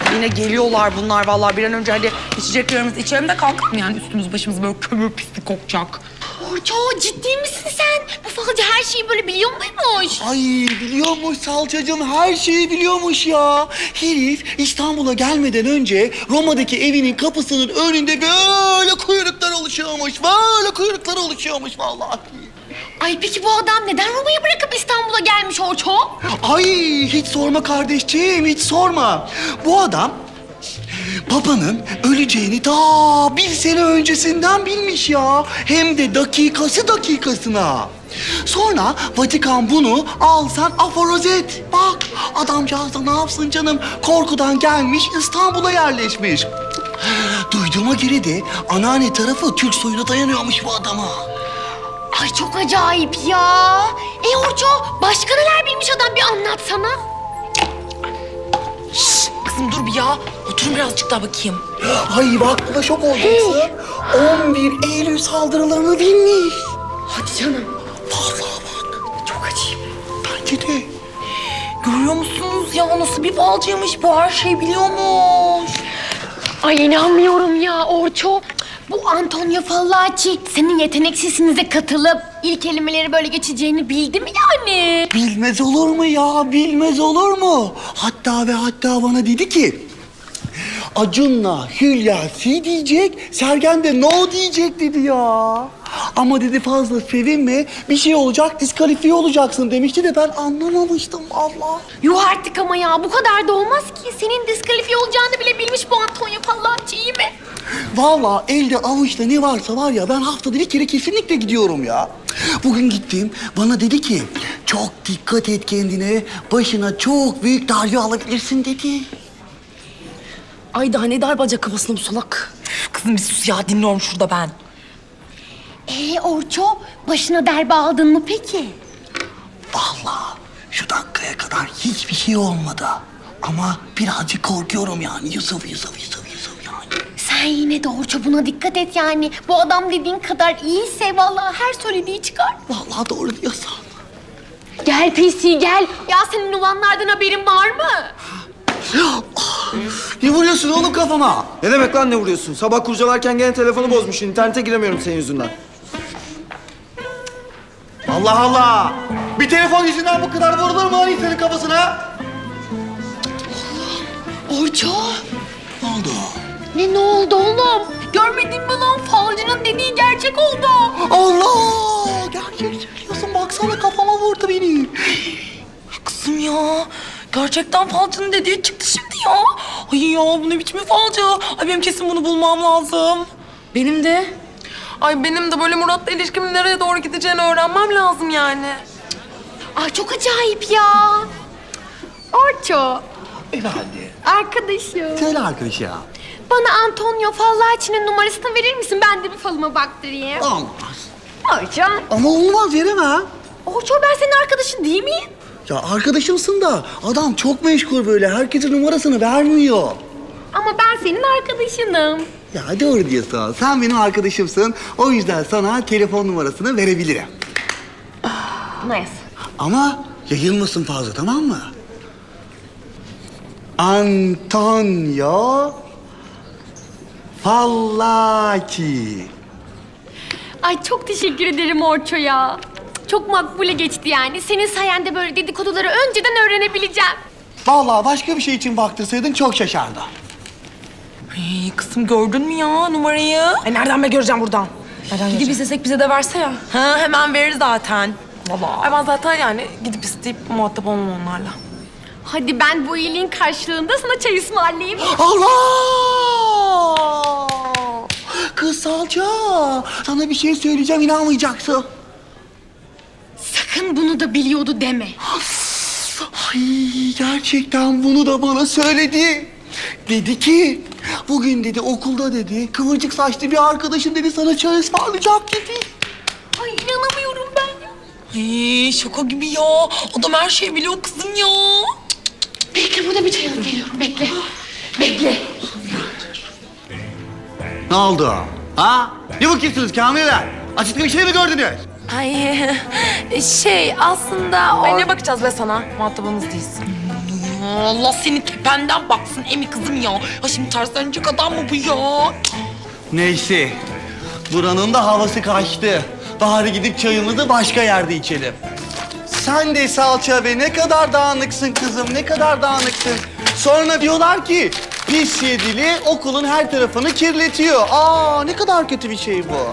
yine geliyorlar bunlar vallahi. Bir an önce hadi içeceklerimizi içelim de kalkalım yani. Üstümüz başımız böyle kömür pislik kokacak. Orço ciddi misin sen? Bu falcı her şeyi böyle biliyor muymuş? Ay biliyormuş salçacığım, her şeyi biliyormuş ya. Herif İstanbul'a gelmeden önce Roma'daki evinin kapısının önünde böyle kuyruklar oluşuyormuş. Böyle kuyruklar oluşuyormuş vallahi. Ay peki bu adam neden Roma'yı bırakıp İstanbul'a gelmiş Orço? Ay hiç sorma kardeşciğim, hiç sorma. Bu adam babanın öleceğini daha 1 sene öncesinden bilmiş ya. Hem de dakikasına. Sonra Vatikan bunu al sen aforoz et. Bak adamcağız da ne yapsın canım, korkudan gelmiş İstanbul'a yerleşmiş. Duyduğuma göre de anneanne tarafı Türk soyuna dayanıyormuş bu adama. Ay çok acayip ya. Orço başka neler bilmiş adam bir anlatsana. Şşş, kızım dur bir ya. Oturun birazcık daha bakayım. Ay bak bu da şok olacaksın. 11 Eylül saldırılarını bilmiş. Hadi canım. Vallahi bak. Çok acayip. Bence de. Görüyor musunuz ya nasıl bir balcıymış bu, her şeyi biliyormuş. Ay inanmıyorum ya Orço. Bu Antonio Fallaci senin yetenek sesinize katılıp ilk kelimeleri böyle geçeceğini bildi mi yani? Bilmez olur mu ya? Bilmez olur mu? Hatta ve hatta bana dedi ki Acun'la Hülya si diyecek, Sergen de no diyecek dedi ya. Ama dedi fazla sevinme, bir şey olacak, diskalifiye olacaksın demişti de ben anlamamıştım Allah. Yuh artık ama ya bu kadar da olmaz ki. Senin diskalifiye olacağını bile bilmiş bu Antonio Fallaci, iyi mi? Vallahi elde avuçta ne varsa var ya, ben haftada bir kere kesinlikle gidiyorum ya. Bugün gittim, bana dedi ki çok dikkat et kendine, başına çok büyük darbe alabilirsin dedi. Ay daha ne darbalacak kafasına bu salak. Üf, kızım bir sus ya, dinliyorum şurada ben. Orço başına darbe aldın mı peki? Vallahi şu dakikaya kadar hiçbir şey olmadı. Ama birazcık korkuyorum yani. Yusuf yani. Sen yine de Orço buna dikkat et yani. Bu adam dediğin kadar iyiyse vallahi her söylediği çıkar. Vallahi doğru diyorsun. Gel PC gel. Ya senin olanlardan haberin var mı? Ne vuruyorsun oğlum kafama? Ne demek lan ne vuruyorsun? Sabah kurcalarken gene telefonu bozmuş. İnternete giremiyorum senin yüzünden. Allah Allah! Bir telefon yüzünden bu kadar vurulur mu lan senin kafasına? Orço. Ne oldu? Ne oldu oğlum? Görmedin mi lan? Falcının dediği gerçek oldu. Allah! Gerçek söylüyorsun. Baksana kafama vurdu beni. Kızım ya, gerçekten falcının dediği çıktı şimdi ya. Ay ya, bu ne biçim bir falcı? Ay benim kesin bunu bulmam lazım. Benim de. Ay benim de böyle Murat'la ilişkimin nereye doğru gideceğini öğrenmem lazım yani. Ay çok acayip ya. Orço. Efendi. Arkadaşım. Söyle arkadaş ya. Bana Antonio Fallaci'nin numarasını verir misin? Ben de bir falıma baktırayım. Olmaz. Orço. Ama olmaz veremem. Orço ben senin arkadaşın değil miyim? Ya arkadaşımsın da adam çok meşgul böyle. Herkesin numarasını vermiyor. Ama ben senin arkadaşınım. Ya doğru diyorsun. Sen benim arkadaşımsın. O yüzden sana telefon numarasını verebilirim. Nice. Ama yayılmasın fazla, tamam mı? Antonio Fallaci. Ay çok teşekkür ederim Orço ya. Çok makbule geçti yani. Senin sayende böyle dedikoduları önceden öğrenebileceğim. Vallahi başka bir şey için baktırsaydın çok şaşardı. Ay kızım gördün mü ya numarayı? Ay nereden be göreceğim buradan? Gidip istesek bize de verse ya. Ha hemen verir zaten. Vallahi. Ay ben zaten yani gidip isteyip muhatap olmam onlarla. Hadi ben bu iyiliğin karşılığında sana çay ısmarlayayım. Allah! Kız salça, sana bir şey söyleyeceğim, inanmayacaksın. Sakın bunu da biliyordu deme. Ay gerçekten bunu da bana söyledi. Dedi ki bugün dedi okulda dedi kıvırcık saçlı bir arkadaşın dedi sana çay ısmarlayacak dedi. Ay inanamıyorum ben ya. Ay şaka gibi ya. Adam her şeyi biliyor kızım ya. Bekle burada bir çay alıp geliyorum. Bekle. Bekle. Ne oldu? Ha? Ne bakıyorsunuz Kamileler? Açıkta bir şey mi gördünüz? Ay şey aslında... Ay ne bakacağız be sana? Muhatabımız değilsin. Allah senin tependen baksın Emi kızım ya. Ya şimdi terslenecek adam mı bu ya? Neyse. Buranın da havası kaçtı. Bari gidip çayımızı başka yerde içelim. Sen de salça be, ne kadar dağınıksın kızım, ne kadar dağınıksın. Sonra diyorlar ki pis yedili okulun her tarafını kirletiyor. Aa, ne kadar kötü bir şey bu.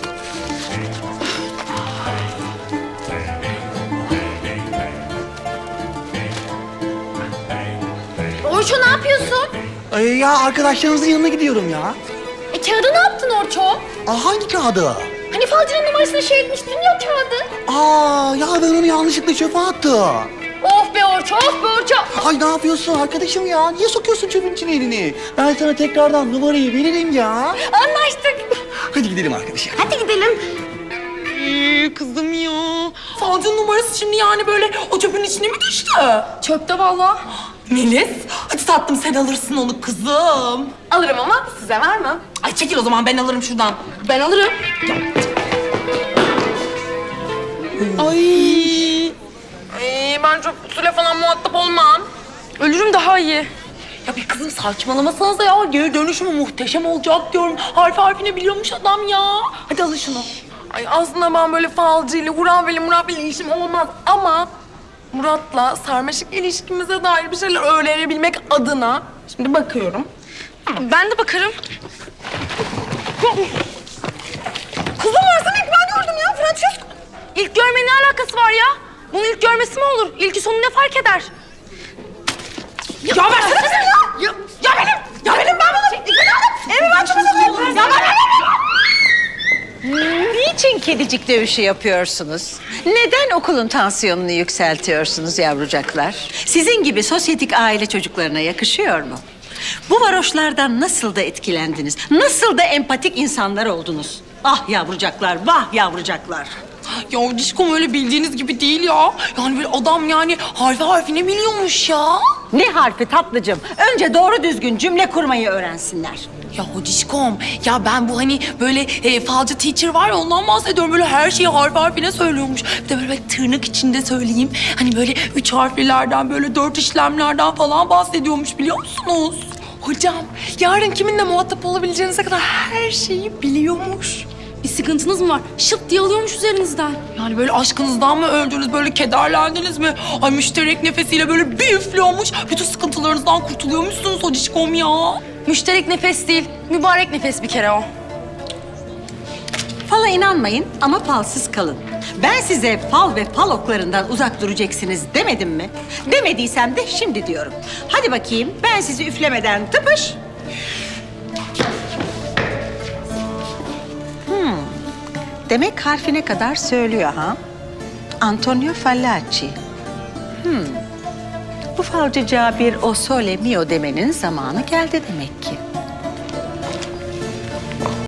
Orço ne yapıyorsun? Ya arkadaşlarımızın yanına gidiyorum ya. Kağıdı ne yaptın Orço? Hangi kağıdı? Hani falcının numarasını şey etmiştin ya kağıdı. Ya ben onu yanlışlıkla çöpe attım. Of be Orço, of be Orço. Ay ne yapıyorsun arkadaşım ya? Niye sokuyorsun çöpün içine elini? Ben sana tekrardan numarayı veririm ya. Anlaştık. Hadi gidelim arkadaşım. Hadi gidelim. Kızım ya. Falcının numarası şimdi yani böyle o çöpün içine mi düştü? Çöpte vallahi. Melis, hadi tatlım sen alırsın onu kızım. Alırım ama size var mı? Ay çekil o zaman ben alırım şuradan. Ben alırım. Ay. Ben çok suyla falan muhatap olmam. Ölürüm daha iyi. Ya bir kızım saçmalamasanıza ya. Geri dönüşümü muhteşem olacak diyorum. Harfi harfine biliyormuş adam ya. Hadi alın şunu. Ay aslında ben böyle falcıyla, hurafeli işim olmaz ama Murat'la sarmaşık ilişkimize dair bir şeyler öğrenebilmek adına şimdi bakıyorum. Ben de bakarım. Kızım versene ilk ben gördüm ya Francesco. İlk görmenin ne alakası var ya? Bunun ilk görmesi mi olur? İlki sonu ne fark eder? Ya versene bize ya. Ya benim ben bunu İpini alıp evime açmasın. Ya Niçin kedicik dövüşü yapıyorsunuz? Neden okulun tansiyonunu yükseltiyorsunuz yavrucaklar? Sizin gibi sosyetik aile çocuklarına yakışıyor mu? Bu varoşlardan nasıl da etkilendiniz? Nasıl da empatik insanlar oldunuz? Ah yavrucaklar, vah yavrucaklar. Ya Dişkom öyle bildiğiniz gibi değil ya. Yani böyle adam yani harfi harfine biliyormuş ya. Ne harfi tatlıcım? Önce doğru düzgün cümle kurmayı öğrensinler. Ya Hodişkom, ya ben bu hani böyle falcı teacher var ya ondan bahsediyorum. Böyle her şeyi harf harfine söylüyormuş. Bir de böyle tırnak içinde söyleyeyim. Hani böyle 3 harflilerden böyle 4 işlemlerden falan bahsediyormuş biliyor musunuz? Hocam, yarın kiminle muhatap olabileceğinize kadar her şeyi biliyormuş. Bir sıkıntınız mı var? Şıp diye alıyormuş üzerinizden. Yani böyle aşkınızdan mı öldünüz, böyle kederlendiniz mi? Ay müşterek nefesiyle böyle bir üflüyormuş. Bütün sıkıntılarınızdan kurtuluyormuşsunuz Hodişkom ya. Müşterek nefes değil, mübarek nefes bir kere o. Fala inanmayın ama falsız kalın. Ben size fal ve fal oklarından uzak duracaksınız demedim mi? Demediysem de şimdi diyorum. Hadi bakayım ben sizi üflemeden tıpış. Demek harfine kadar söylüyor ha? Antonio Fallaci. Bu falcıca bir o sole mio demenin zamanı geldi demek ki.